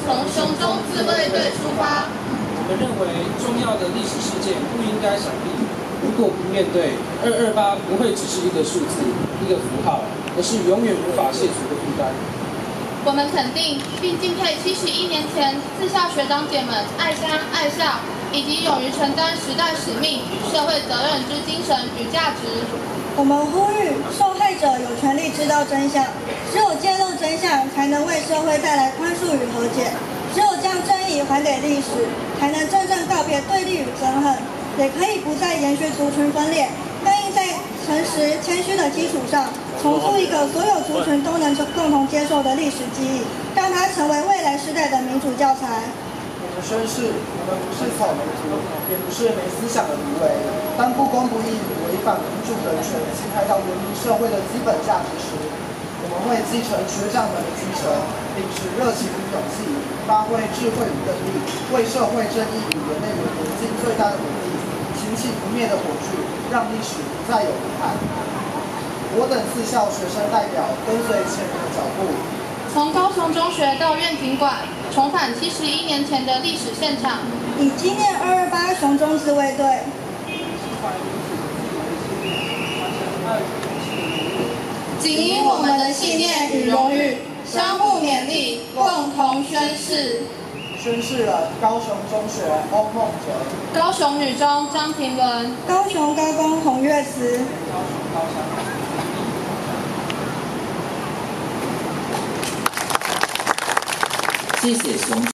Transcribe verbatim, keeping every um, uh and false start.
从雄中自卫队出发。 我们认为重要的历史事件不应该闪避，如果不面对，二二八不会只是一个数字、一个符号，而是永远无法卸除的负担。 我们肯定并敬佩七十一年前自校学长姐们爱家爱校，以及勇于承担时代使命与社会责任之精神与价值。 我们呼吁受害者有权利知道真相，只有揭露真相，才能为社会带来宽恕与和解；只有将正义还给历史，才能真正告别对立与憎恨，也可以不再延续族群分裂，更应在诚实谦虚的基础上，重塑一个所有族群都能共同接受的历史记忆，让它成为未来世代的民主教材。 我们宣誓，我们不是草莓族，也不是没思想的芦苇。当不公不义、违反民主人权、侵害到文明社会的基本价值时，我们会继承学长们的精神，秉持热情与勇气，发挥智慧与韧力，为社会正义与人类文明尽最大的努力，擎起不灭的火炬，让历史不再有遗憾。我等四校学生代表跟随前人的脚步， 从高雄中学到愿景馆，重返七十一年前的历史现场， 以纪念二二八雄中自卫队。 谨以我们的信念与荣誉，相互勉励，共同宣誓。 宣誓人：高雄中学欧梦哲， 高雄女中张庭伦， 高雄高工洪月慈， 高雄高商。 谢谢熊。